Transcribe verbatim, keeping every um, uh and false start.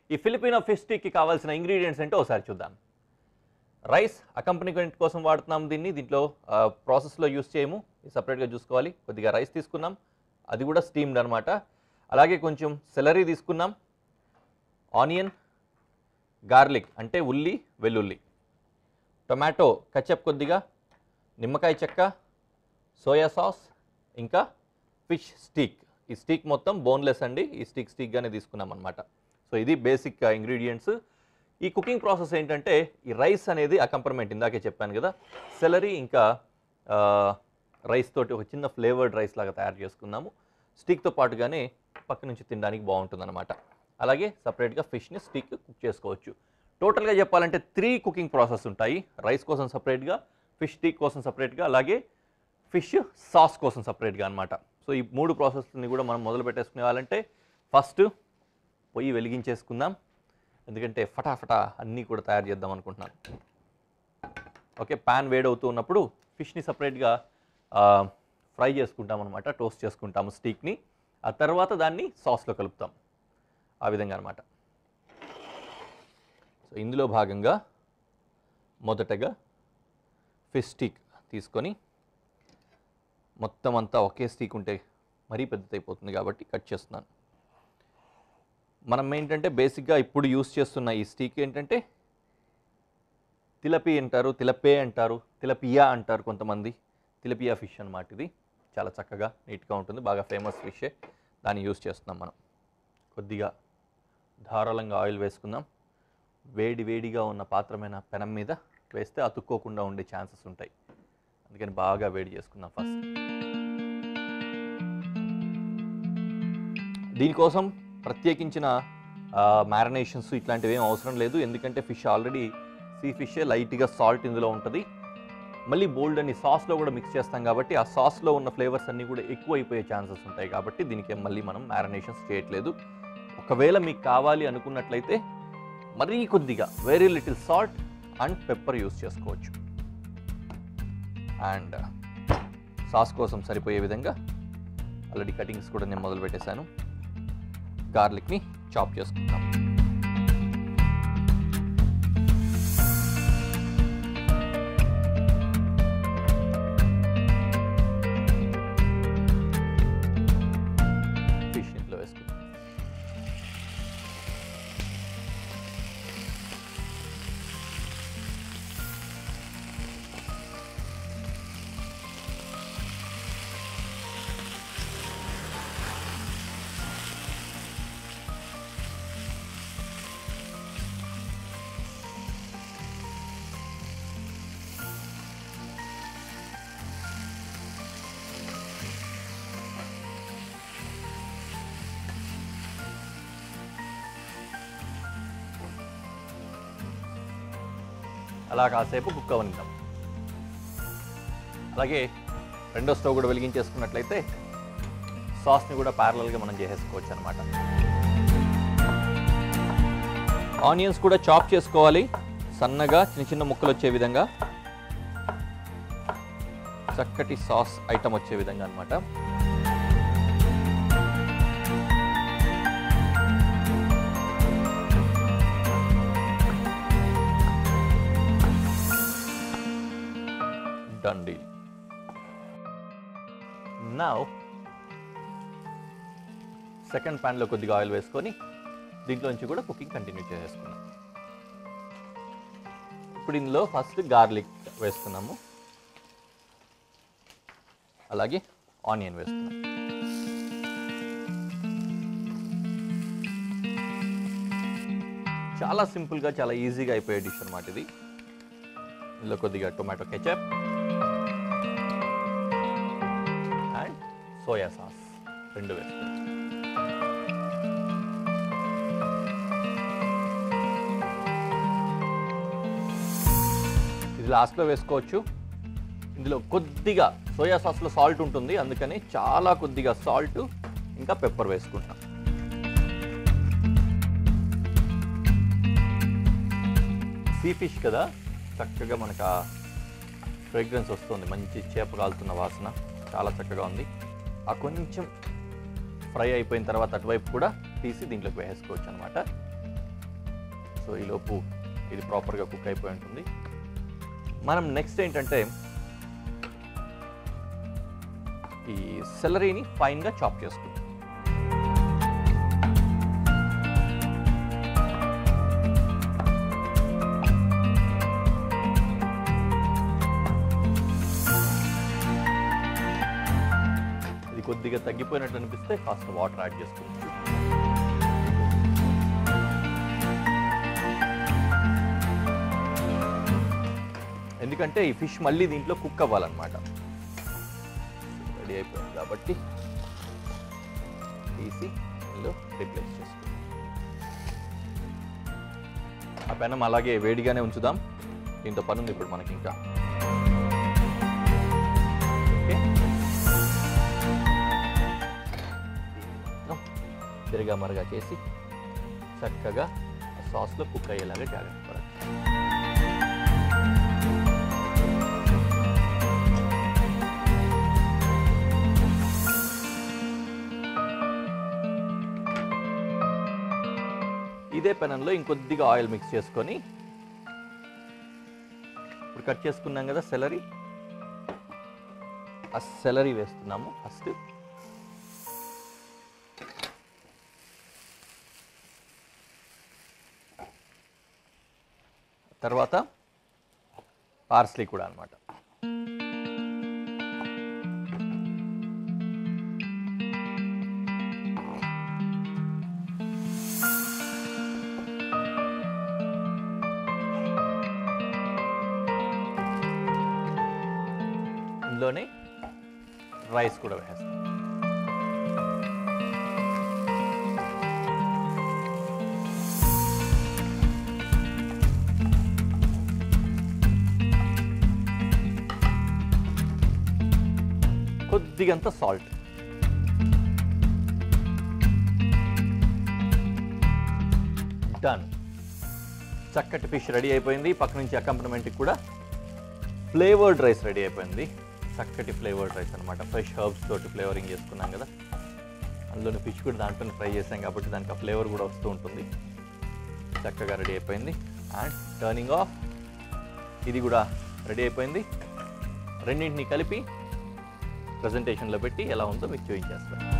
ఈ Filipino fish స్టిక్కి కావాల్సిన ingredients ఏంటో ఒకసారి చూద్దాం. రైస్ అకంపనీమెంట్ కోసం వాడుతున్నాం దీన్ని. దీంట్లో ప్రాసెస్లో యూస్ చేయము, సపరేట్గా చూసుకోవాలి. కొద్దిగా రైస్ తీసుకున్నాం, అది కూడా స్టీమ్డ్ అనమాట. అలాగే కొంచెం సెలరీ తీసుకున్నాం, ఆనియన్, గార్లిక్ అంటే ఉల్లి వెల్లుల్లి, టొమాటో కచప్ కొద్దిగా, నిమ్మకాయ చెక్క, సోయా సాస్, ఇంకా ఫిష్ స్టిక్. ఈ స్టిక్ మొత్తం బోన్లెస్ అండి, ఈ స్టిక్ స్టిక్గానే తీసుకున్నాం అనమాట. సో ఇది బేసిక్ ఇంగ్రీడియంట్స్. ఈ కుకింగ్ ప్రాసెస్ ఏంటంటే ఈ రైస్ అనేది అకంపనమెంట్, ఇందాకే చెప్పాను కదా, సెలరీ ఇంకా రైస్ తోటి ఒక చిన్న ఫ్లేవర్డ్ రైస్ లాగా తయారు చేసుకున్నాము. స్టిక్తో పాటుగానే పక్క నుంచి తినడానికి బాగుంటుంది అనమాట. అలాగే సపరేట్గా ఫిష్ని స్టిక్ కుక్ చేసుకోవచ్చు. టోటల్గా చెప్పాలంటే త్రీ కుకింగ్ ప్రాసెస్ ఉంటాయి. రైస్ కోసం సపరేట్గా, ఫిష్ స్టిక్ కోసం సపరేట్గా, అలాగే ఫిష్ సాస్ కోసం సపరేట్గా అనమాట. సో ఈ మూడు ప్రాసెస్ని కూడా మనం మొదలు పెట్టేసుకునే వాళ్ళంటే ఫస్ట్ పొయ్యి వెలిగించేసుకుందాం, ఎందుకంటే ఫటాఫటా అన్నీ కూడా తయారు చేద్దాం అనుకుంటున్నాను. ఓకే, ప్యాన్ వేడవుతూ ఉన్నప్పుడు ఫిష్ని సపరేట్గా ఫ్రై చేసుకుంటాం అనమాట, టోస్ట్ చేసుకుంటాము స్టిక్ని. ఆ తర్వాత దాన్ని సాస్లో కలుపుతాం, ఆ విధంగా అనమాట. సో ఇందులో భాగంగా మొదటగా ఫిష్ స్టిక్ తీసుకొని, మొత్తం అంతా ఒకే స్టిక్ ఉంటే మరీ పెద్దదైపోతుంది కాబట్టి కట్ చేస్తున్నాను. మనం ఏంటంటే బేసిక్గా ఇప్పుడు యూస్ చేస్తున్న ఈ స్టిక్ ఏంటంటే తిలపి అంటారు, తిలపే అంటారు, తిలపియా అంటారు కొంతమంది. తిలపియా ఫిష్ అన్నమాట. ఇది చాలా చక్కగా నీట్గా ఉంటుంది, బాగా ఫేమస్ ఫిషే. దాన్ని యూస్ చేస్తున్నాం మనం. కొద్దిగా ధారాళంగా ఆయిల్ వేసుకుందాం. వేడి వేడిగా ఉన్న పాత్రమైన పెనం మీద వేస్తే అతుక్కోకుండా ఉండే ఛాన్సెస్ ఉంటాయి, అందుకని బాగా వేడి చేసుకుందాం ఫస్ట్. దీనికోసం ప్రత్యేకించిన మ్యారినేషన్స్ ఇట్లాంటివి ఏం అవసరం లేదు, ఎందుకంటే ఫిష్ ఆల్రెడీ సీ ఫిషే, లైట్గా సాల్ట్ ఇందులో ఉంటుంది. మళ్ళీ బోల్డ్ అని సాస్లో కూడా మిక్స్ చేస్తాం కాబట్టి ఆ సాస్లో ఉన్న ఫ్లేవర్స్ అన్నీ కూడా ఎక్కువ అయిపోయే ఛాన్సెస్ ఉంటాయి. కాబట్టి దీనికి మళ్ళీ మనం మ్యారినేషన్స్ చేయట్లేదు. ఒకవేళ మీకు కావాలి అనుకున్నట్లయితే మరీ కొద్దిగా very little salt and pepper use చేసుకోవచ్చు. అండ్ సాస్ కోసం సరిపోయే విధంగా ఆల్రెడీ కటింగ్స్ కూడా నేను మొదలు పెట్టేశాను. గార్లిక్ని చాప్ చేసుకుంటాం. ఫిష్ ఇంట్లో వేసుకుంటాం. అలా కాసేపు కుక్ అవనిద్దాం. అలాగే రెండో స్టవ్ కూడా వెలిగించేసుకున్నట్లయితే సాస్ని కూడా ప్యారలల్గా మనం చేసేసుకోవచ్చు అనమాట. ఆనియన్స్ కూడా చాప్ చేసుకోవాలి సన్నగా, చిన్న చిన్న ముక్కలు వచ్చే విధంగా, చక్కటి సాస్ ఐటమ్ వచ్చే విధంగా అనమాట. Done deal. Now సెకండ్ ప్యాన్లో కొద్దిగా ఆయిల్ వేసుకొని దీంట్లో నుంచి కూడా కుకింగ్ కంటిన్యూ చేసేసుకున్నాం. ఇప్పుడు ఇందులో ఫస్ట్ గార్లిక్ వేస్తున్నాము, అలాగే ఆనియన్ వేస్తున్నాం. చాలా సింపుల్గా, చాలా ఈజీగా అయిపోయే డిష్ అనమాట ఇది. ఇందులో కొద్దిగా tomato ketchup and soya sauce రెండు వేసుకుంటాం. ఇది లాస్ట్లో వేసుకోవచ్చు. ఇందులో కొద్దిగా సోయా సాస్లో సాల్ట్ ఉంటుంది, అందుకని చాలా కొద్దిగా సాల్ట్ ఇంకా పెప్పర్ వేసుకుంటాం. సీ ఫిష్ కదా, చక్కగా మనకు ఆ ఫ్రేగ్రెన్స్ వస్తుంది, మంచి చేప కాలుతున్న వాసన చాలా చక్కగా ఉంది. ఆ కొంచెం ఫ్రై అయిపోయిన తర్వాత అటువైపు కూడా తీసి దీంట్లోకి వేసుకోవచ్చు అనమాట. సో ఈలోపు ఇది ప్రాపర్గా కుక్ అయిపోయి ఉంటుంది. మనం నెక్స్ట్ ఏంటంటే ఈ సెలరీని ఫైన్గా చాప్ చేసుకుంటాం. ఇది కొద్దిగా తగ్గిపోయినట్టు అనిపిస్తే కాస్త వాటర్ యాడ్ చేసుకోవచ్చు. ఎందుకంటే ఈ ఫిష్ మళ్ళీ దీంట్లో కుక్ అవ్వాలన్నమాట. రెడీ అయిపోయింది కాబట్టి తీసి దీనిలో రీప్లేస్ చేసుకోండి. ఆ పెనం అలాగే వేడిగానే ఉంచుదాం. దీంతో పని ఉంది ఇప్పుడు మనకి ఇంకా. ఓకే, తిరగా మరగా చేసి చక్కగా సాస్లో కుక్ అయ్యేలాగా జాగ్రత్త పడాలి. ఇదే పెనంలో ఇంకొద్దిగా ఆయిల్ మిక్స్ చేసుకొని ఇప్పుడు కట్ చేసుకున్నాం కదా సెలరీ, ఆ సెలరీ వేస్తున్నాము ఫస్ట్. తర్వాత పార్స్లీ కూడా అన్నమాట. ఇందులోనే రైస్ కూడా వేస్తాం. కొద్దిగంత సాల్ట్. డన్. చక్కటి ఫిష్ రెడీ అయిపోయింది. పక్క నుంచి అకంపనమెంట్కి కూడా ఫ్లేవర్డ్ రైస్ రెడీ అయిపోయింది. చక్కటి ఫ్లేవర్డ్ రైస్ అనమాట. ఫ్రెష్ హర్బ్స్ తోటి ఫ్లేవరింగ్ చేసుకున్నాం కదా, అందులోని ఫిష్ కూడా దాంట్లో ఫ్రై చేసాం కాబట్టి దానికి ఆ ఫ్లేవర్ కూడా వస్తూ ఉంటుంది. చక్కగా రెడీ అయిపోయింది. And turning off. ఇది కూడా రెడీ అయిపోయింది. రెండింటిని కలిపి ప్రజెంటేషన్లో పెట్టి ఎలా ఉందో మీకు చూపించేస్తాను.